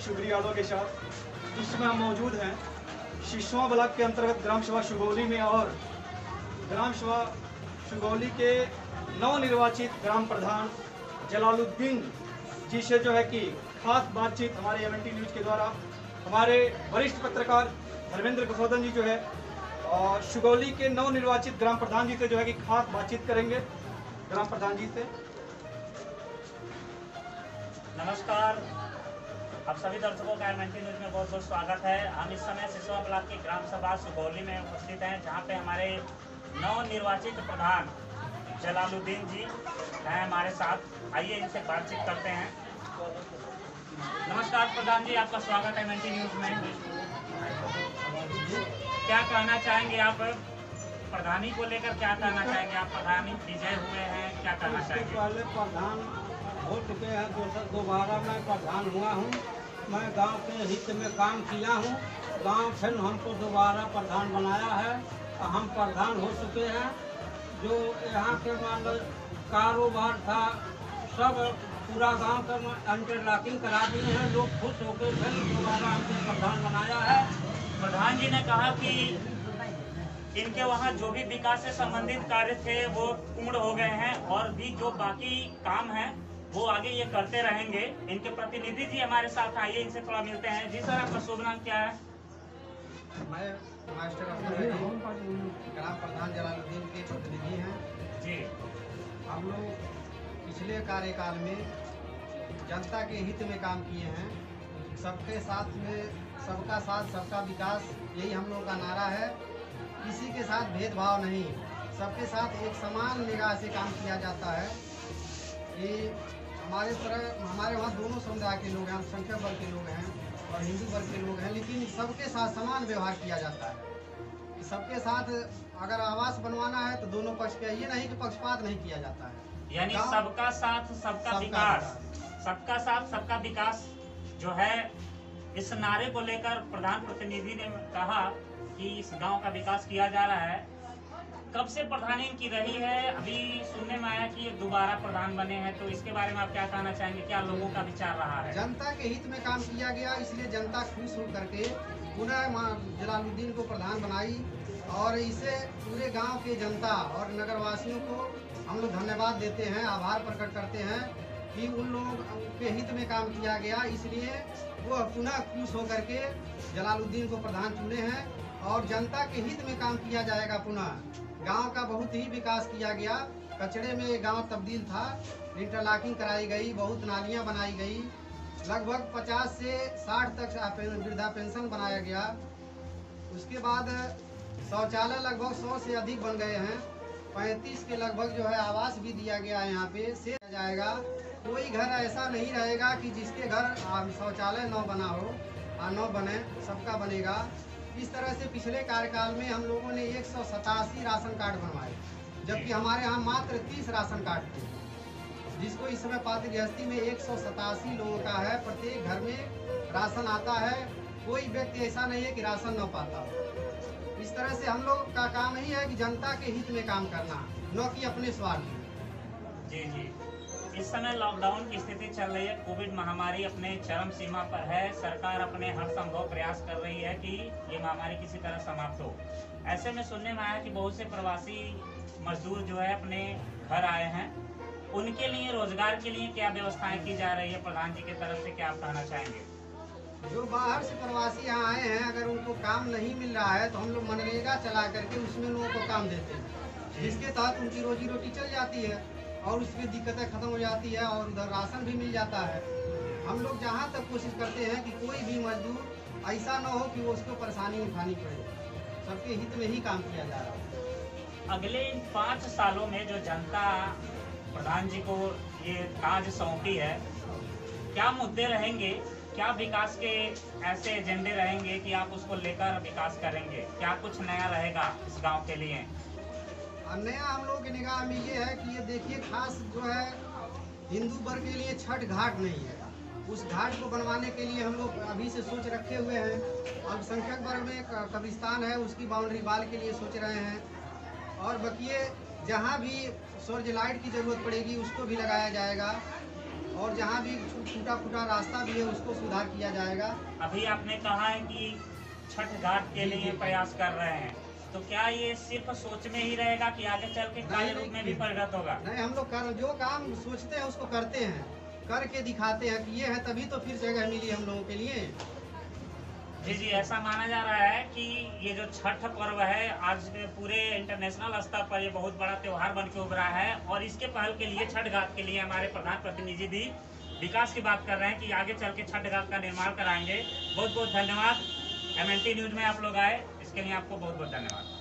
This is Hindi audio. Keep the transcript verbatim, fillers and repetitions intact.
शुक्रिया यादव के साथ इस समय हम मौजूद हैं सिसवा ब्लॉक के अंतर्गत ग्राम सभा सुगौली में और ग्राम सभा सुगौली के नवनिर्वाचित ग्राम प्रधान जलालुद्दीन जी से जो है कि खास बातचीत हमारे एम एन टी न्यूज़ के द्वारा हमारे वरिष्ठ पत्रकार धर्मेंद्र कसौदन जी जो है और सुगौली के नवनिर्वाचित ग्राम प्रधान जी से जो है कि खास बातचीत करेंगे। ग्राम प्रधान जी से नमस्कार। आप सभी दर्शकों का एम एन टी न्यूज़ में बहुत बहुत स्वागत है। हम इस समय सिसवा ब्लॉक की ग्राम सभा सुगौली में उपस्थित हैं, जहां पे हमारे नवनिर्वाचित प्रधान जलालुद्दीन जी हैं हमारे साथ। आइए इनसे बातचीत करते हैं। नमस्कार प्रधान जी, आपका स्वागत है एम एन टी न्यूज़ में। क्या कहना चाहेंगे आप प्रधानी को लेकर, क्या कहना चाहेंगे आप? प्रधानी विजय हुए हैं, क्या कहना चाहेंगे? पहले प्रधान हो चुके हैं, दोबारा मैं प्रधान हुआ हूँ। मैं गांव के हित में काम किया हूँ। गांव फिर हमको दोबारा प्रधान बनाया है, हम प्रधान हो चुके हैं। जो यहाँ के मान लो कारोबार था सब पूरा गांव का इंटरलॉकिंग करा दिए हैं। लोग खुश होकर फिर दोबारा हमको प्रधान बनाया है। प्रधान जी ने कहा कि इनके वहाँ जो भी विकास से संबंधित कार्य थे वो पूर्ण हो गए हैं और भी जो बाकी काम है वो आगे ये करते रहेंगे। इनके प्रतिनिधि जी हमारे साथ, आइए इनसे थोड़ा मिलते हैं। जी सर, आपका शुभ नाम क्या है? मैं मास्टर अब्दुल हकीम, ग्राम प्रधान जलालुद्दीन के प्रतिनिधि हैं जी। हम लोग पिछले कार्यकाल में जनता के हित में काम किए हैं। सबके साथ में सबका साथ सबका विकास, यही हम लोग का नारा है। किसी के साथ भेदभाव नहीं, सबके साथ एक समान निगाह से काम किया जाता है। ये हमारे तरह हमारे वहाँ दोनों समुदाय के लोग हैं, संख्या वर्ग के लोग हैं और हिंदू वर्ग के लोग हैं, लेकिन सबके साथ समान व्यवहार किया जाता है। सबके साथ अगर आवास बनवाना है तो दोनों पक्ष के, ये नहीं कि पक्षपात नहीं किया जाता है। यानी सबका साथ सबका विकास, सबका साथ सबका विकास जो है, इस नारे को लेकर प्रधान प्रतिनिधि ने कहा कि इस गांव का विकास किया जा रहा है। कब से प्रधानी इनकी रही है? अभी सुनने में आया कि ये दोबारा प्रधान बने हैं, तो इसके बारे में आप क्या कहना चाहेंगे? क्या लोगों का विचार रहा है? जनता के हित में काम किया गया, इसलिए जनता खुश हो करके पुनः जलालुद्दीन को प्रधान बनाई और इसे पूरे गांव के जनता और नगरवासियों को हम लोग धन्यवाद देते हैं, आभार प्रकट करते हैं कि उन लोगों के हित में काम किया गया। इसलिए वो पुनः खुश होकर के जलालुद्दीन को प्रधान चुने हैं और जनता के हित में काम किया जाएगा। पुनः गांव का बहुत ही विकास किया गया। कचड़े में गांव तब्दील था, इंटरलॉकिंग कराई गई, बहुत नालियां बनाई गई, लगभग पचास से साठ तक वृद्धा पेंशन बनाया गया। उसके बाद शौचालय लगभग सौ से अधिक बन गए हैं। पैंतीस के लगभग जो है आवास भी दिया गया है। यहाँ पे से जाएगा, कोई घर ऐसा नहीं रहेगा कि जिसके घर शौचालय न बना हो और न बने, सबका बनेगा। इस तरह से पिछले कार्यकाल में हम लोगों ने एक सौ सतासी राशन कार्ड बनवाए, जबकि हमारे यहाँ मात्र तीस राशन कार्ड थे, जिसको इस समय पात्र गृहस्थी में एक सौ सतासी लोगों का है। प्रत्येक घर में राशन आता है, कोई व्यक्ति ऐसा नहीं है कि राशन न पाता हो। इस तरह से हम लोग का काम ही है कि जनता के हित में काम करना, न कि अपने स्वार्थ में। जी जी। इस समय लॉकडाउन की स्थिति चल रही है, कोविड महामारी अपने चरम सीमा पर है। सरकार अपने हर संभव प्रयास कर रही है कि ये महामारी किसी तरह समाप्त हो। ऐसे में सुनने में आया कि बहुत से प्रवासी मजदूर जो है अपने घर आए हैं, उनके लिए रोजगार के लिए क्या व्यवस्थाएं की जा रही है प्रधान जी की तरफ से, क्या आप कहना चाहेंगे? जो बाहर से प्रवासी यहाँ आए हैं, अगर उनको काम नहीं मिल रहा है तो हम लोग मनरेगा चला करके उसमें लोगों को काम देते हैं, जिसके तहत उनकी रोजी रोटी चल जाती है और उसकी दिक्कतें खत्म हो जाती है और उधर राशन भी मिल जाता है। हम लोग जहाँ तक कोशिश करते हैं कि कोई भी मजदूर ऐसा न हो कि वो उसको परेशानी उठानी पड़े। सबके हित में ही काम किया जा रहा है। अगले इन पाँच सालों में जो जनता प्रधान जी को ये ताज सौंपी है, क्या मुद्दे रहेंगे, क्या विकास के ऐसे एजेंडे रहेंगे कि आप उसको लेकर विकास करेंगे? क्या कुछ नया रहेगा इस गांव के लिए? नया हम लोग की निगाह में ये है कि ये देखिए, खास जो है हिंदू वर्ग के लिए छठ घाट नहीं है। उस घाट को बनवाने के लिए हम लोग अभी से सोच रखे हुए हैं। अल्पसंख्यक वर्ग में कब्रिस्तान है, उसकी बाउंड्री वाल के लिए सोच रहे हैं। और बकिए जहाँ भी सूर्य लाइट की ज़रूरत पड़ेगी उसको भी लगाया जाएगा। और जहाँ भी टूटा फूटा रास्ता भी है उसको सुधार किया जाएगा। अभी आपने कहा है कि छठ घाट के लिए प्रयास कर रहे हैं, तो क्या ये सिर्फ सोच में ही रहेगा कि आगे चल के कार्य रूप में भी परिणत होगा? नहीं, हम लोग कर जो काम सोचते हैं उसको करते हैं, करके दिखाते हैं कि ये है, तभी तो फिर जगह मिली हम लोगों के लिए। जी जी, ऐसा माना जा रहा है कि ये जो छठ पर्व है आज पूरे इंटरनेशनल स्तर पर ये बहुत बड़ा त्योहार बन के उभरा है, और इसके पहल के लिए छठ घाट के लिए हमारे प्रधान प्रतिनिधि भी विकास की बात कर रहे हैं कि आगे चल के छठ घाट का निर्माण कराएंगे। बहुत बहुत धन्यवाद। एम एन टी न्यूज में आप लोग आए, इसके लिए आपको बहुत बहुत धन्यवाद।